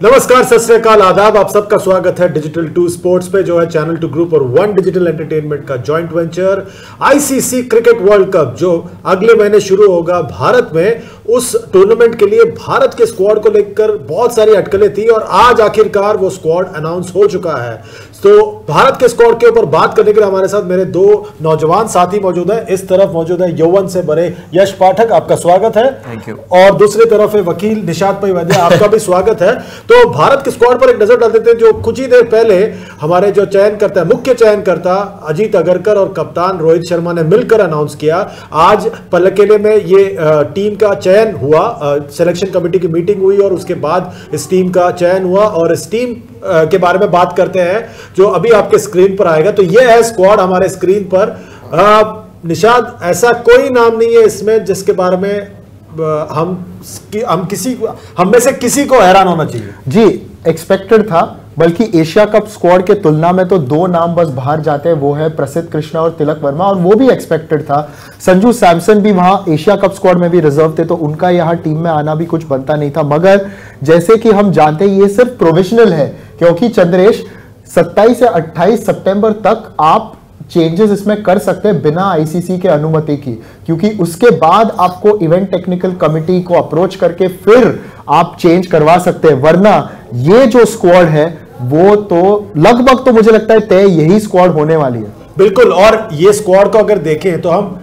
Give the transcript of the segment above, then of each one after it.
नमस्कार, सत श्री अकाल, आदाब। आप सबका स्वागत है डिजिटल 2 स्पोर्ट्स पे, जो है चैनल 2 ग्रुप और वन डिजिटल एंटरटेनमेंट का joint venture. ICC cricket world cup जो अगले महीने शुरू होगा भारत में, उस टूर्नामेंट के लिए भारत के स्क्वाड को लेकर बहुत सारी अटकलें थी और आज आखिरकार वो स्क्वाड अनाउंस हो चुका है। तो भारत के स्क्वाड के ऊपर बात करने के लिए हमारे साथ मेरे दो नौजवान साथी मौजूद हैं। इस तरफ मौजूद है यौवन से भरे यश पाठक, आपका स्वागत है। Thank you. और दूसरी तरफ है वकील निशात भाई वैद्य, आपका भी स्वागत है। तो भारत के स्क्वाड पर एक नजर डाल देते हैं, जो कुछ ही देर पहले हमारे जो चयनकर्ता, मुख्य चयनकर्ता अजीत अगरकर और कप्तान रोहित शर्मा ने मिलकर अनाउंस किया। आज पलकेले में ये टीम का चयन हुआ, सिलेक्शन कमेटी की मीटिंग हुई और उसके बाद इस टीम का चयन हुआ और इस टीम के बारे में बात करते हैं जो अभी आपके स्क्रीन पर आएगा। तो ये है स्क्वाड हमारे स्क्रीन पर। निशाद, ऐसा कोई नाम नहीं है इसमें जिसके बारे में हम में से किसी को हैरान होना चाहिए। जी, एक्सपेक्टेड था, बल्कि एशिया कप स्क्वाड के तुलना में तो दो नाम बस बाहर जाते हैं, वो है प्रसिद्ध कृष्णा और तिलक वर्मा, और वो भी एक्सपेक्टेड था। संजू सैमसन भी वहां एशिया कप स्क्वाड में भी रिजर्व थे, तो उनका यहाँ टीम में आना भी कुछ बनता नहीं था। मगर जैसे कि हम जानते हैं, ये सिर्फ प्रोविजनल है, क्योंकि चंद्रेश 27 से 28 सितंबर तक आप चेंजेस इसमें कर सकते हैं बिना आईसीसी के अनुमति की, क्योंकि उसके बाद आपको इवेंट टेक्निकल कमिटी को अप्रोच करके फिर आप चेंज करवा सकते हैं। वरना ये जो स्क्वाड है वो तो लगभग, तो मुझे लगता है तय यही स्क्वाड होने वाली है। बिल्कुल। और ये स्क्वाड को अगर देखें तो हम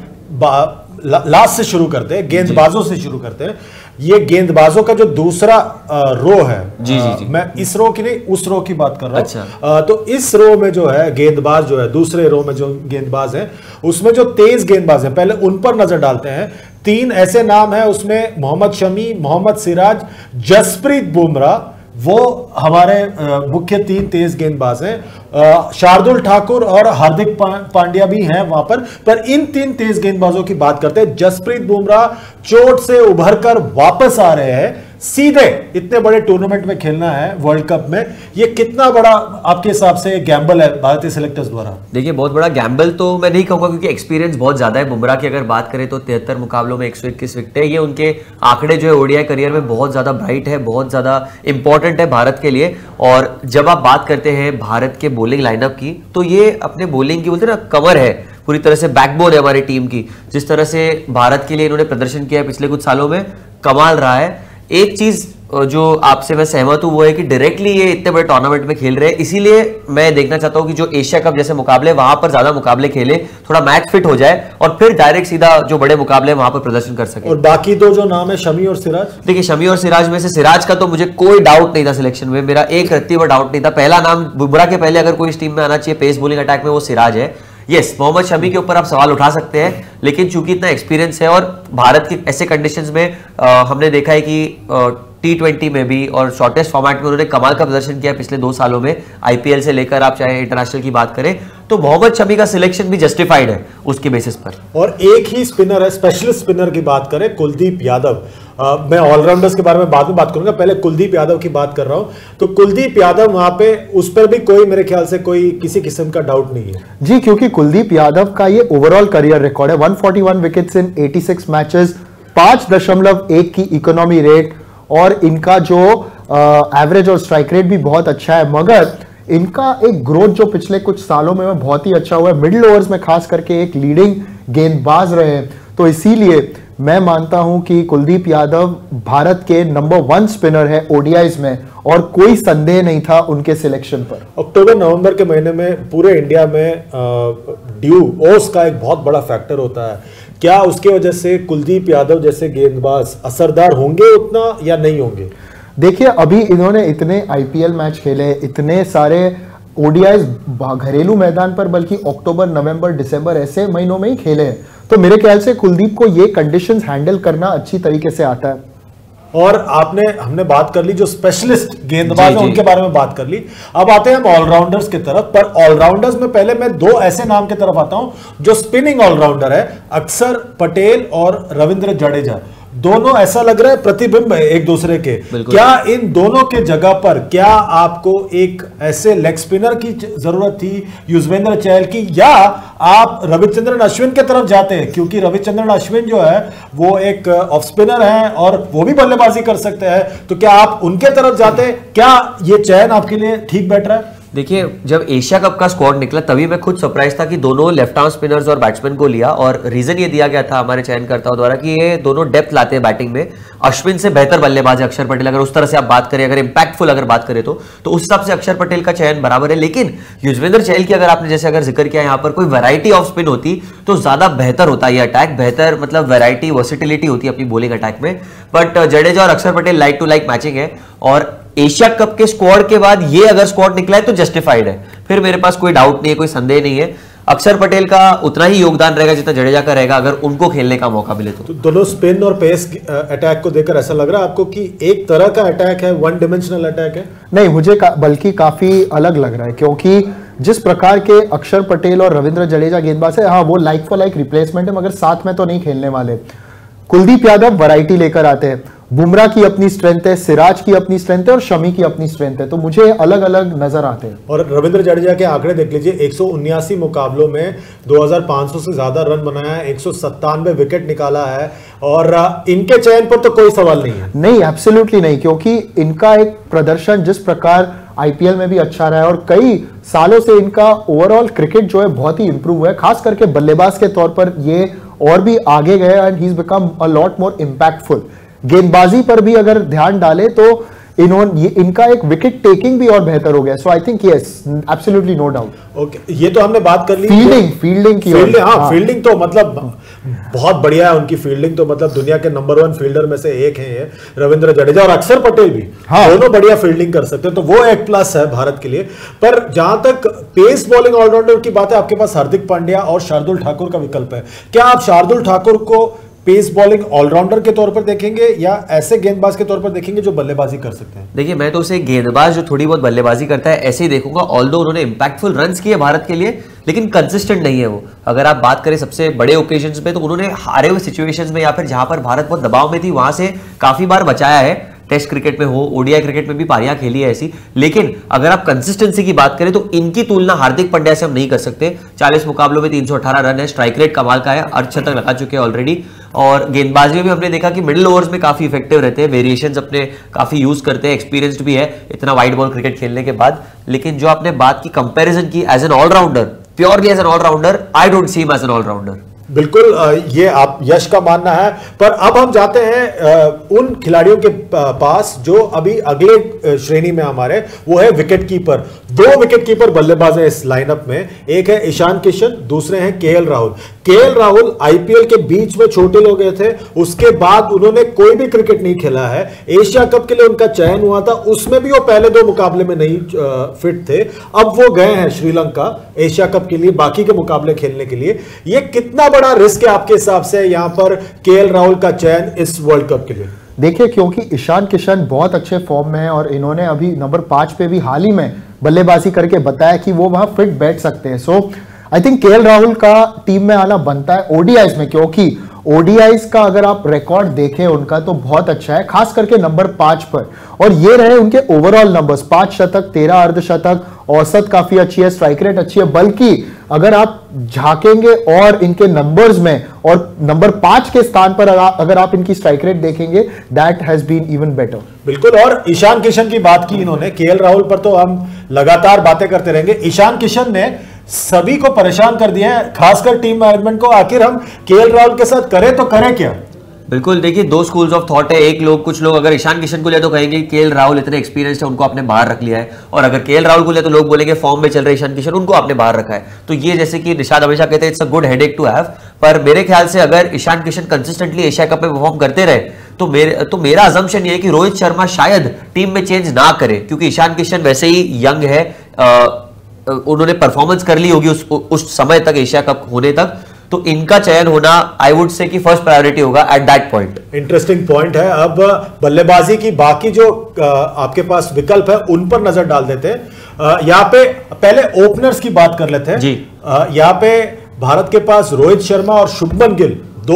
लास्ट से शुरू करते हैं, गेंदबाजों से शुरू करते हैं। ये गेंदबाजों का जो दूसरा रो है, जी। मैं इस रो की नहीं, उस रो की बात कर रहा हूं। अच्छा। तो इस रो में जो है गेंदबाज, जो है दूसरे रो में जो गेंदबाज हैं, उसमें जो तेज गेंदबाज हैं, पहले उन पर नजर डालते हैं। 3 ऐसे नाम हैं उसमें, मोहम्मद शमी, मोहम्मद सिराज, जसप्रीत बुमराह, वो हमारे मुख्य 3 तेज गेंदबाज हैं। शार्दुल ठाकुर और हार्दिक पांड्या भी हैं वहां पर इन 3 तेज गेंदबाजों की बात करते हैं। जसप्रीत बुमराह चोट से उभरकर वापस आ रहे हैं, सीधे इतने बड़े टूर्नामेंट में खेलना है वर्ल्ड कप में। ये कितना बड़ा आपके हिसाब से गैम्बल है भारतीय सिलेक्टर्स द्वारा? देखिए, बहुत बड़ा गैम्बल तो मैं नहीं कहूंगा, क्योंकि एक्सपीरियंस बहुत ज्यादा है। बुमराह की अगर बात करें तो 73 मुकाबलों में 121 विकेट है। ये उनके आंकड़े जो है ओडीआई करियर में बहुत ज्यादा ब्राइट है, बहुत ज्यादा इंपॉर्टेंट है भारत के लिए। और जब आप बात करते हैं भारत के बॉलिंग लाइनअप की, तो ये अपने बॉलिंग की बोलते हैं ना, कमर है, पूरी तरह से बैकबोन है हमारी टीम की। जिस तरह से भारत के लिए इन्होंने प्रदर्शन किया है पिछले कुछ सालों में, कमाल रहा है। एक चीज जो आपसे मैं सहमत हूं वो है कि डायरेक्टली ये इतने बड़े टूर्नामेंट में खेल रहे हैं, इसीलिए मैं देखना चाहता हूं कि जो एशिया कप जैसे मुकाबले, वहां पर ज्यादा मुकाबले खेले, थोड़ा मैच फिट हो जाए और फिर डायरेक्ट सीधा जो बड़े मुकाबले वहां पर प्रदर्शन कर सके। और बाकी दो जो नाम है, शमी और सिराज। देखिए, शमी और सिराज में से सिराज का तो मुझे कोई डाउट नहीं था सिलेक्शन में, मेरा एक रत्ती पर डाउट नहीं था। पहला नाम बुमराह के पहले अगर कोई इस टीम में आना चाहिए पेस बॉलिंग अटैक में, वो सिराज है। यस, मोहम्मद शमी के ऊपर आप सवाल उठा सकते हैं, लेकिन चूंकि इतना एक्सपीरियंस है और भारत के ऐसे कंडीशंस में हमने देखा है कि T20 में भी और शॉर्टेस्ट फॉर्मेट में उन्होंने कमाल का प्रदर्शन किया पिछले 2 सालों में। आईपीएल से लेकर आप चाहे इंटरनेशनल की बात करें, तो मोहम्मद शमी का सिलेक्शन भी जस्टिफाइड है उसके बेसिस पर। और एक ही स्पिनर है, स्पेशलिस्ट स्पिनर की बात करें, कुलदीप यादव। मैं ऑलराउंडर्स के बारे में बाद में बात करूंगा, पहले कुलदीप यादव की बात कर रहा हूं। तो कुलदीप यादव वहां पे, उस पर भी कोई, मेरे ख्याल से कोई किसी किस्म का डाउट नहीं है। जी, क्योंकि कुलदीप यादव का ये ओवरऑल करियर रिकॉर्ड है, 141 विकेट्स इन 86 मैचेस, 5.1 की इकोनॉमी रेट, और इनका जो एवरेज और स्ट्राइक रेट भी बहुत अच्छा है। मगर इनका एक ग्रोथ जो पिछले कुछ सालों में बहुत ही अच्छा हुआ है, मिडिल ओवर्स में खास करके एक लीडिंग गेंदबाज रहे हैं। तो इसीलिए मैं मानता हूं कि कुलदीप यादव भारत के नंबर 1 स्पिनर है ओडीआईज में, और कोई संदेह नहीं था उनके सिलेक्शन पर। अक्टूबर नवंबर के महीने में पूरे इंडिया में ड्यू ओस का एक बहुत बड़ा फैक्टर होता है। क्या उसकी वजह से कुलदीप यादव जैसे गेंदबाज असरदार होंगे उतना या नहीं होंगे? देखिए, अभी इन्होंने इतने आईपीएल मैच खेले, इतने सारे ओडीआईज घरेलू मैदान पर, बल्कि अक्टूबर, नवंबर, दिसंबर ऐसे महीनों में ही खेले हैं। तो मेरे ख्याल से कुलदीप को ये कंडीशंस हैंडल करना अच्छी तरीके से आता है। और हमने बात कर ली जो स्पेशलिस्ट गेंदबाज हैं उनके बारे में बात कर ली। अब आते हैं हम ऑलराउंडर्स की तरफ। पर ऑलराउंडर्स में पहले मैं 2 ऐसे नाम की तरफ आता हूं जो स्पिनिंग ऑलराउंडर है, अक्षर पटेल और रविंद्र जडेजा। दोनों ऐसा लग रहा है प्रतिबिंब है एक दूसरे के। क्या इन दोनों के जगह पर क्या आपको एक ऐसे लेग स्पिनर की जरूरत थी युजवेंद्र चहल की, या आप रविचंद्रन अश्विन के तरफ जाते हैं? क्योंकि रविचंद्रन अश्विन जो है वो एक ऑफ स्पिनर है और वो भी बल्लेबाजी कर सकते हैं, तो क्या आप उनके तरफ जाते हैं? क्या ये चयन आपके लिए ठीक बैठ रहा है? देखिए, जब एशिया कप का स्क्वाड निकला तभी मैं खुद सरप्राइज था कि दोनों लेफ्ट आर्म स्पिनर्स और बैट्समैन को लिया, और रीजन ये दिया गया था हमारे चयनकर्ताओं द्वारा कि ये दोनों डेप्थ लाते हैं बैटिंग में। अश्विन से बेहतर बल्लेबाज है अक्षर पटेल, अगर उस तरह से आप बात करें, अगर इंपैक्टफुल अगर बात करें तो उस हिसाब से अक्षर पटेल का चयन बराबर है। लेकिन युजवेंद्र चहल की अगर आपने जैसे अगर जिक्र किया, यहाँ पर कोई वैरायटी ऑफ स्पिन होती तो ज्यादा बेहतर होता ये अटैक, बेहतर मतलब वैरायटी वर्सिटिलिटी होती अपनी बॉलिंग अटैक में। बट जडेजा और Akshar Patel like to like matching है, और एशिया कप के स्क्वाड के बाद ये अगर स्क्वाड निकला है तो जस्टिफाइड है, फिर मेरे पास कोई डाउट नहीं है, कोई संदेह नहीं है। अक्षर पटेल का उतना ही योगदान रहेगा जितना जडेजा का रहेगा अगर उनको खेलने का मौका मिले तो दोनों स्पिन और पेस अटैक को देखकर ऐसा लग रहा है आपको कि एक तरह का अटैक है, वन डिमेंशनल अटैक है? नहीं, मुझे बल्कि काफी अलग लग रहा है, क्योंकि जिस प्रकार के अक्षर पटेल और रविंद्र जडेजा गेंदबाज है, हाँ वो लाइक फॉर लाइक रिप्लेसमेंट है, मगर साथ में तो नहीं खेलने वाले। कुलदीप यादव वैरायटी लेकर आते हैं, बुमराह की अपनी स्ट्रेंथ है, सिराज की अपनी स्ट्रेंथ है और शमी की अपनी स्ट्रेंथ है, तो मुझे अलग अलग नजर आते हैं। और रविंद्र जडेजा के आंकड़े देख लीजिए, 179 मुकाबलों में 2500 से ज्यादा रन बनाया है, 197 विकेट निकाला है, और इनके चयन पर तो कोई सवाल नहीं है। नहीं, एब्सोल्युटली नहीं, क्योंकि इनका एक प्रदर्शन जिस प्रकार आईपीएल में भी अच्छा रहा है और कई सालों से इनका ओवरऑल क्रिकेट जो है बहुत ही इंप्रूव है, खास करके बल्लेबाज के तौर पर ये और भी आगे गए and he is become a lot more impactful. गेंदबाजी पर भी अगर ध्यान डाले तो इनका एक विकेट टेकिंग भी और बेहतर हो गया। So I think yes, absolutely no doubt. Okay, ये तो हमने बात कर ली फील्डिंग की। हाँ, फील्डिंग तो मतलब बहुत बढ़िया है उनकी फील्डिंग, तो मतलब दुनिया के नंबर 1 फील्डर में से एक है ये रविंद्र जडेजा, और अक्षर पटेल भी दोनों बढ़िया फील्डिंग कर सकते हैं, तो वो एक प्लस है भारत के लिए। पर जहां तक पेस बॉलिंग ऑलराउंडर की बात है, आपके पास हार्दिक पांड्या और शार्दुल ठाकुर का विकल्प है। क्या आप शार्दुल ठाकुर को पेस बॉलिंग ऑलराउंडर के तौर पर देखेंगे या ऐसे गेंदबाज के तौर पर देखेंगे जो बल्लेबाजी कर सकते हैं? देखिए, मैं तो उसे गेंदबाज जो थोड़ी बहुत बल्लेबाजी करता है ऐसे ही देखूंगा, ऑल्दो उन्होंने इंपैक्टफुल रन्स किए भारत के लिए, लेकिन कंसिस्टेंट नहीं है वो। अगर आप बात करें सबसे बड़े ओकेजन्स पे, तो उन्होंने हारे हुए सिचुएशंस में या फिर जहां पर भारत बहुत दबाव में थी वहां से काफी बार बचाया है। टेस्ट क्रिकेट में हो, ओडीआई क्रिकेट में भी पारियां खेली है ऐसी। लेकिन अगर आप कंसिस्टेंसी की बात करें तो इनकी तुलना हार्दिक पांड्या से हम नहीं कर सकते। 40 मुकाबलों में 318 रन है, स्ट्राइक रेट कमाल का है, अर्धशतक लगा चुके हैं ऑलरेडी। और गेंदबाजी में भी हमने देखा कि मिडिल ओवर्स में काफी इफेक्टिव रहते हैं, वेरिएशंस अपने काफी यूज करते हैं, एक्सपीरियंस्ड भी है इतना वाइड बॉल क्रिकेट खेलने के बाद। लेकिन जो आपने बात की कंपैरिजन की as an allrounder, purely as an allrounder, I don't see him as an allrounder. बिल्कुल, ये आप यश का मानना है। पर अब हम जाते हैं उन खिलाड़ियों के पास जो अभी अगले श्रेणी में हमारे, वो है विकेट कीपर। 2 विकेट कीपर बल्लेबाज हैं इस लाइनअप में, एक है ईशान किशन, दूसरे हैं KL Rahul. KL Rahul IPL के बीच में छोटे लोग गए थे, उसके बाद उन्होंने कोई भी क्रिकेट नहीं खेला है। एशिया कप के लिए उनका चयन हुआ था, उसमें भी वो पहले 2 मुकाबले में नहीं फिट थे। अब वो गए हैं श्रीलंका एशिया कप के लिए, बाकी के मुकाबले खेलने के लिए। ये कितना बड़ा रिस्क है आपके हिसाब से यहां पर केएल राहुल का चयन इस वर्ल्ड कप के लिए? देखिए, क्योंकि ईशान किशन बहुत अच्छे फॉर्म में है और इन्होंने अभी नंबर 5 पे भी हाल ही में बल्लेबाजी करके बताया कि वो वहां फिट बैठ सकते हैं। So I think KL Rahul का टीम में आना बनता है ओडीआईज में, क्योंकि ओडीआईज का अगर आप रिकॉर्ड देखें उनका तो बहुत अच्छा है, खास करके नंबर 5 पर। और ये रहे उनके ओवरऑल नंबर्स, 5 शतक, 13 अर्धशतक, औसत काफी अच्छी है, स्ट्राइक रेट अच्छी है। बल्कि अगर आप झांकेंगे और इनके नंबर्स में और नंबर 5 के स्थान पर अगर आप इनकी स्ट्राइक रेट देखेंगे, that has been even better. बिल्कुल, और ईशान किशन की बात की इन्होंने, केएल राहुल पर तो हम लगातार बातें करते रहेंगे। ईशान किशन ने सभी को परेशान कर दिया है, खासकर टीम मैनेजमेंट को। आखिर हम केएल राहुल के साथ करें तो करें क्या? बिल्कुल, देखिए 2 स्कूल्स ऑफ थॉट है। कुछ लोग अगर ईशान किशन को लिया तो कहेंगे केएल राहुल इतने एक्सपीरियंस्ड है, उनको आपने बाहर रख लिया है। और अगर केएल राहुल को लिया तो लोग बोलेंगे फॉर्म में चल रहे ईशान किशन, उनको आपने बाहर रखा है। तो ये जैसे कि निशाद हमेशा कहते हैं, it's a good headache to have. पर मेरे ख्याल से अगर Ishan Kishan consistently Asia cup में परफॉर्म करते रहे तो मेरा अजम्पशन ये है कि रोहित शर्मा शायद टीम में चेंज ना करे, क्योंकि ईशान किशन वैसे ही यंग है, उन्होंने परफॉर्मेंस कर ली होगी उस समय तक, एशिया कप होने तक। तो इनका चयन होना आई वुड से कि फर्स्ट प्रायोरिटी होगा at that point. Interesting point है। अब बल्लेबाजी की बाकी जो आपके पास विकल्प है उन पर नजर डाल देते हैं। यहाँ पे पहले ओपनर्स की बात कर लेते हैं जी। यहाँ पे भारत के पास रोहित शर्मा और शुभमन गिल 2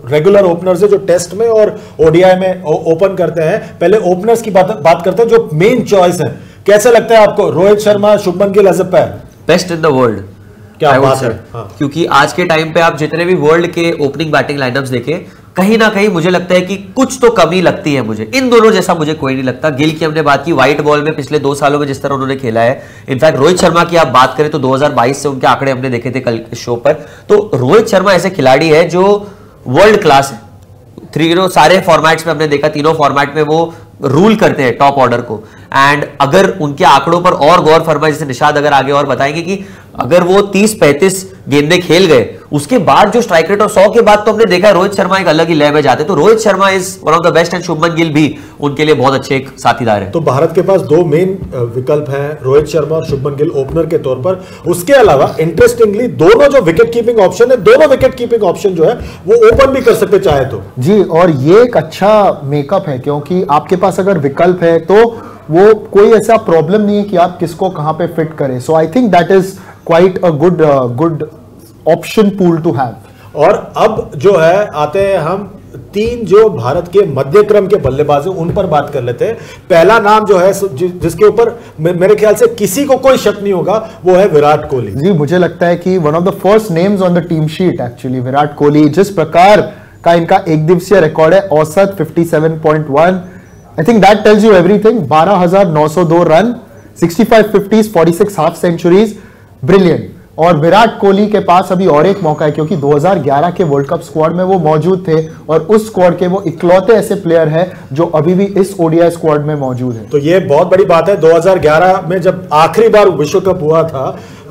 रेगुलर ओपनर्स है जो टेस्ट में और ओडीआई में ओपन करते हैं। पहले ओपनर्स की बात करते हैं जो मेन चॉइस है। कैसे लगता है आपको Rohit Sharma, Shubman Gill as a pair? Best in the world, क्या बात है। हाँ। क्योंकि आज के टाइम पे आप जितने भी वर्ल्ड के ओपनिंग बैटिंग लाइनअप्स देखें, कहीं ना कहीं मुझे लगता है कि कुछ तो कमी लगती है मुझे। इन दोनों जैसा मुझे कोई नहीं लगता। गिल की हमने बात की, व्हाइट बॉल में पिछले 2 सालों में जिस तरह उन्होंने खेला है। इनफैक्ट रोहित शर्मा की आप बात करें तो 2022 से उनके आंकड़े हमने देखे थे कल के शो पर। तो रोहित शर्मा ऐसे खिलाड़ी है जो वर्ल्ड क्लास है। सारे फॉर्मेट्स में हमने देखा, तीनों फॉर्मेट में वो रूल करते हैं टॉप ऑर्डर को। एंड अगर उनके आंकड़ों पर और गौर फरमाए, जैसे निशाद अगर आगे और बताएंगे कि अगर वो 30-35 गेंदें खेल गए, उसके बाद जो स्ट्राइक रेट और 100 के बाद तो हमने देखा है रोहित शर्मा एक अलग ही लय में जाते। तो Rohit Sharma is one of the best and Shubman Gill भी उनके लिए बहुत अच्छे एक साथीदार है। तो भारत के पास 2 मेन विकल्प हैं, रोहित शर्मा और शुभमन गिल ओपनर के तौर पर। उसके अलावा इंटरेस्टिंगली दोनों जो विकेट कीपिंग ऑप्शन है, दोनों विकेट कीपिंग ऑप्शन जो है वो ओपन भी कर सकते चाहे तो। जी, और ये एक अच्छा मेकअप है क्योंकि आपके पास अगर विकल्प है तो वो कोई ऐसा प्रॉब्लम नहीं है कि आप किसको कहां पे फिट करें। So I think that is quite a good option pool to have. और अब जो है आते हैं हम 3 जो भारत के मध्य क्रम के बल्लेबाज हैं उन पर बात कर लेते हैं। पहला नाम जो है जिसके ऊपर मेरे ख्याल से किसी को कोई शक नहीं होगा, वो है विराट कोहली। जी, मुझे लगता है कि one of the first names on the team sheet actually Virat Kohli. जिस प्रकार का इनका एक दिवसीय रिकॉर्ड है, औसत 57.1, I think that tells you everything. 12,902 run, 65 50s, 46 half centuries, brilliant. और विराट कोहली के पास अभी और एक मौका है क्योंकि 2011 के वर्ल्ड कप स्क्वाड में वो मौजूद थे और उस स्क्वाड के वो इकलौते ऐसे प्लेयर हैं जो अभी भी इस ओडीआई स्क्वाड में मौजूद है। तो ये बहुत बड़ी बात है। 2011 में जब आखिरी बार विश्व कप हुआ था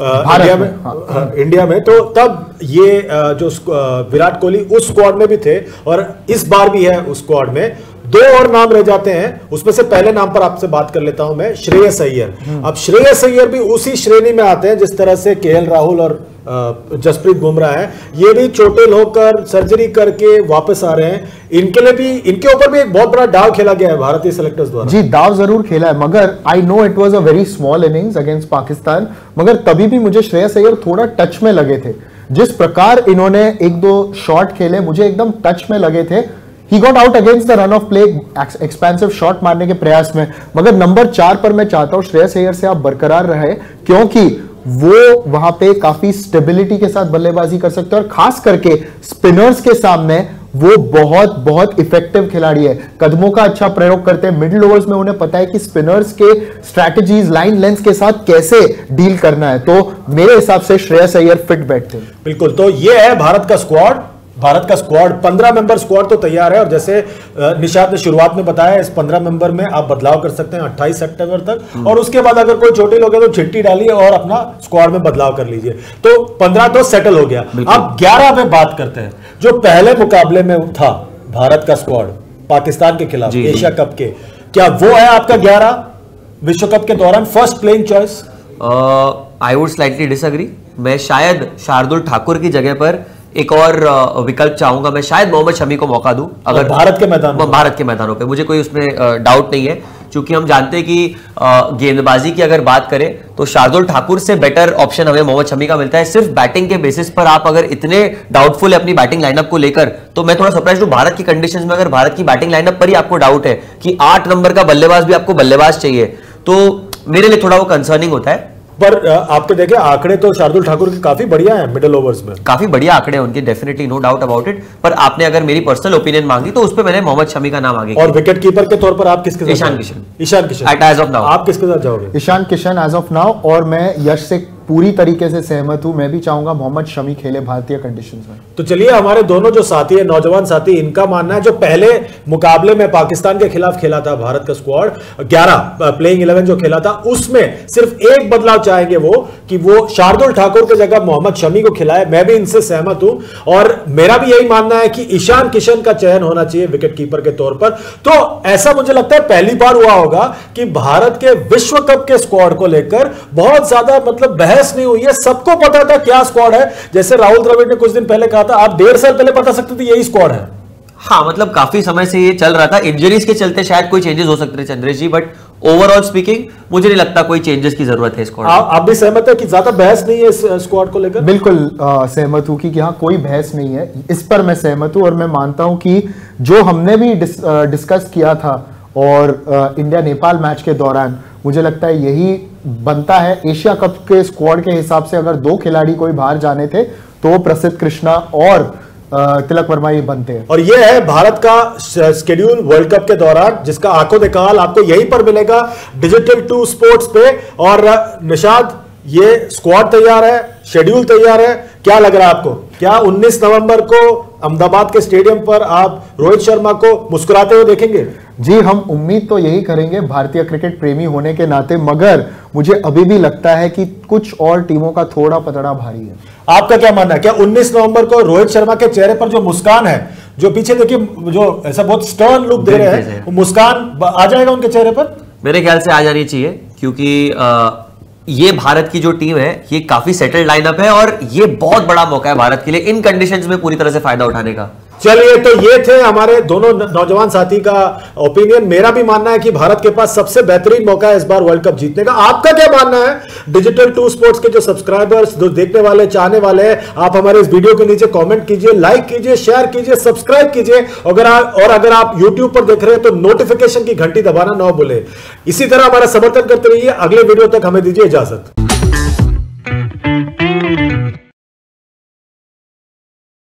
इंडिया में, तो तब ये जो विराट कोहली उस स्क्वाड में भी थे और इस बार भी है उस स्क्वाड में। 2 और नाम रह जाते हैं, उसमें से पहले नाम पर आपसे बात कर लेता हूं मैं, श्रेयस अय्यर। अब श्रेयस अय्यर भी उसी श्रेणी में आते हैं जिस तरह से केएल राहुल और जसप्रीत बुमराह है। ये भी चोटिल होकर सर्जरी करके वापस आ रहे हैं। इनके लिए भी, इनके ऊपर भी एक बहुत बड़ा दाव खेला गया है भारतीय सेलेक्टर्स द्वारा। जी, दाव जरूर खेला है, मगर I know it was a very small innings against Pakistan, मगर तभी भी मुझे श्रेयस अय्यर थोड़ा टच में लगे थे। जिस प्रकार इन्होंने 1-2 शॉट खेले, मुझे एकदम टच में लगे थे। He got out against the run of play, expensive shot मारने के प्रयास में। मगर नंबर 4 पर मैं चाहता हूं श्रेयस अय्यर से आप बरकरार रहे क्योंकि वो वहां पे काफी स्टेबिलिटी के साथ बल्लेबाजी कर सकते हैं और खास करके स्पिनर्स के सामने वो बहुत बहुत इफेक्टिव खिलाड़ी है। कदमों का अच्छा प्रयोग करते हैं, मिडिल ओवर्स में उन्हें पता है कि स्पिनर्स के स्ट्रैटेजीज, लाइन लेंथ के साथ कैसे डील करना है। तो मेरे हिसाब से श्रेयस अय्यर फिट बैठते हैं। बिल्कुल, तो ये है भारत का स्क्वाड। 15 मेंबर स्क्वाड तो तैयार है और जैसे निशात ने शुरुआत में बताया, इस 15 मेंबर में आप बदलाव कर सकते हैं 28 सितंबर तक और उसके बाद अगर कोई चोटिल हो गया तो चिट्ठी डालिए और अपना स्क्वाड में बदलाव कर लीजिए। तो 15 तो सेटल हो गया। अब 11 में बात करते हैं, जो पहले मुकाबले में था भारत का स्क्वाड पाकिस्तान के खिलाफ एशिया कप के, क्या वो है आपका 11 विश्व कप के दौरान first playing choice? I would slightly disagree. मैं शायद शार्दुल ठाकुर की जगह पर एक और विकल्प चाहूंगा। मैं शायद मोहम्मद शमी को मौका दूं अगर भारत के मैदानों पे। मुझे कोई उसमें डाउट नहीं है, क्योंकि हम जानते हैं कि गेंदबाजी की अगर बात करें तो शार्दुल ठाकुर से बेटर ऑप्शन हमें मोहम्मद शमी का मिलता है। सिर्फ बैटिंग के बेसिस पर आप अगर इतने डाउटफुल है अपनी बैटिंग लाइनअप को लेकर, तो मैं थोड़ा सरप्राइज हूं भारत की कंडीशंस में। अगर भारत की बैटिंग लाइनअप पर ही आपको डाउट है कि 8 नंबर का बल्लेबाज भी आपको बल्लेबाज चाहिए, तो मेरे लिए थोड़ा वो कंसर्निंग होता है। पर आपके देखे आंकड़े तो शार्दुल ठाकुर के काफी बढ़िया हैं मिडिल ओवर्स में, काफी बढ़िया आंकड़े हैं उनके, definitely no doubt about it. पर आपने अगर मेरी पर्सनल ओपिनियन मांगी तो उस पे मैंने मोहम्मद शमी का नाम आगे। और विकेट कीपर के तौर पर आप किसके साथ? Ishan Kishan as of now. आप किसके साथ जाओगे? Ishan Kishan as of now. और मैं यश से पूरी तरीके से सहमत हूं। मैं भी चाहूंगा मोहम्मद शमी खेले भारतीय कंडीशंस में। तो चलिए, हमारे दोनों जो साथी है, नौजवान साथी, इनका मानना है जो पहले मुकाबले में पाकिस्तान के खिलाफ खेला था भारत का स्क्वाड 11 प्लेइंग 11 जो खेला था, उसमें सिर्फ एक बदलाव चाहेंगे वो कि वो शार्दुल ठाकुर की जगह मोहम्मद शमी को खिलाए। मैं भी इनसे सहमत हूं और मेरा भी यही मानना है कि ईशान किशन का चयन होना चाहिए विकेट कीपर के तौर पर। तो ऐसा मुझे लगता है पहली बार हुआ होगा कि भारत के विश्व कप के स्क्वाड को लेकर बहुत ज्यादा मतलब बहस नहीं हुई है। सबको पता था क्या स्क्वाड है। जैसे राहुल द्रविड़ ने कुछ दिन पहले कहा था, आप 1.5 साल पहले बता सकते थे यही स्क्वाड है। हाँ, मतलब काफी समय से ये चल रहा था। इंजरीज के चलते शायद कोई चेंजेस हो सकते थे Chandresh ji, but overall speaking मुझे नहीं लगता कोई चेंजेस की जरूरत है स्क्वाड। आप भी सहमत है कि ज्यादा बहस नहीं है इस स्क्वाड को लेकर? बिल्कुल सहमत हूं कि हाँ कोई बहस नहीं है, इस पर मैं सहमत हूं। और मैं मानता हूं कि जो हमने भी डिस्कस किया था और इंडिया नेपाल मैच के दौरान, मुझे लगता है यही बनता है। एशिया कप के स्क्वाड के हिसाब से अगर 2 खिलाड़ी कोई बाहर जाने थे तो प्रसिद्ध कृष्णा और तिलक वर्मा ये बनते हैं। और ये है भारत का शेड्यूल वर्ल्ड कप के दौरान, जिसका आंखों देखा हाल आपको यहीं पर मिलेगा डिजिटल 2 स्पोर्ट्स पे। और निशाद, ये स्क्वाड तैयार है, शेड्यूल तैयार है, क्या लग रहा है आपको? क्या 19 नवंबर को अहमदाबाद के स्टेडियम पर आप रोहित शर्मा को मुस्कुराते हुए देखेंगे? जी, हम उम्मीद तो यही करेंगे भारतीय क्रिकेट प्रेमी होने के नाते, मगर मुझे अभी भी लगता है कि कुछ और टीमों का थोड़ा पतड़ा भारी है। आपका क्या मानना है? क्या 19 नवंबर को रोहित शर्मा के चेहरे पर जो मुस्कान है, जो पीछे देखिए जो ऐसा बहुत स्टर्न लुक दे रहे हैं, वो मुस्कान आ जाएगा उनके चेहरे पर? मेरे ख्याल से आ जानी चाहिए, क्योंकि ये भारत की जो टीम है ये काफी सेटल्ड लाइनअप है और ये बहुत बड़ा मौका है भारत के लिए इन कंडीशंस में पूरी तरह से फायदा उठाने का। चलिए, तो ये थे हमारे दोनों नौजवान साथी का ओपिनियन। मेरा भी मानना है कि भारत के पास सबसे बेहतरीन मौका है इस बार वर्ल्ड कप जीतने का। आपका क्या मानना है? डिजिटल 2 स्पोर्ट्स के जो सब्सक्राइबर्स, जो देखने वाले, चाहने वाले हैं, आप हमारे इस वीडियो के नीचे कमेंट कीजिए, लाइक कीजिए, शेयर कीजिए, सब्सक्राइब कीजिए। अगर आप यूट्यूब पर देख रहे हैं तो नोटिफिकेशन की घंटी दबाना ना भूलें। इसी तरह हमारा समर्थन करते रहिए। अगले वीडियो तक हमें दीजिए इजाजत।